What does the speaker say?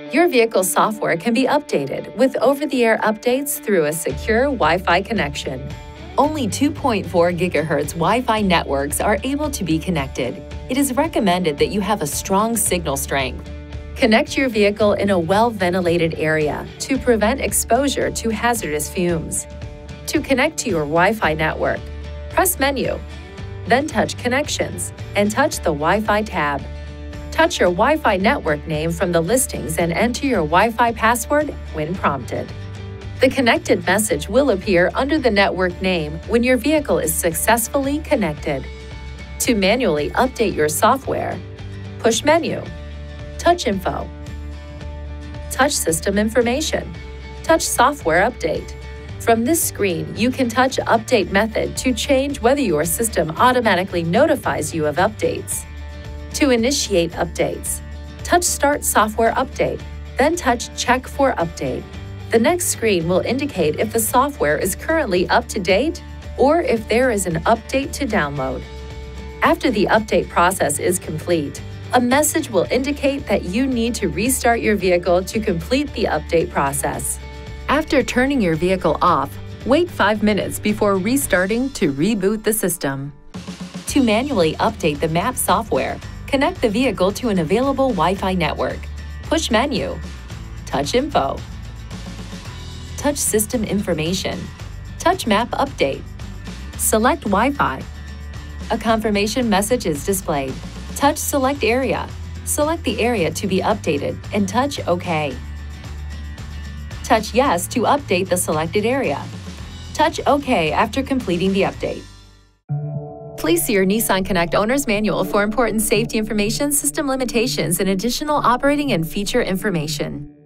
Your vehicle's software can be updated with over-the-air updates through a secure Wi-Fi connection. Only 2.4 GHz Wi-Fi networks are able to be connected. It is recommended that you have a strong signal strength. Connect your vehicle in a well-ventilated area to prevent exposure to hazardous fumes. To connect to your Wi-Fi network, press Menu, then touch Connections and touch the Wi-Fi tab. Touch your Wi-Fi network name from the listings and enter your Wi-Fi password when prompted. The connected message will appear under the network name when your vehicle is successfully connected. To manually update your software, push Menu, touch Info, touch System Information, touch Software Update. From this screen, you can touch Update Method to change whether your system automatically notifies you of updates. To initiate updates, touch Start Software Update, then touch Check for Update. The next screen will indicate if the software is currently up to date or if there is an update to download. After the update process is complete, a message will indicate that you need to restart your vehicle to complete the update process. After turning your vehicle off, wait 5 minutes before restarting to reboot the system. To manually update the map software, connect the vehicle to an available Wi-Fi network. Push Menu, touch Info, touch System Information, touch Map Update, select Wi-Fi. A confirmation message is displayed. Touch Select Area. Select the area to be updated and touch OK. Touch Yes to update the selected area. Touch OK after completing the update. Please see your Nissan Connect Owner's Manual for important safety information, system limitations, and additional operating and feature information.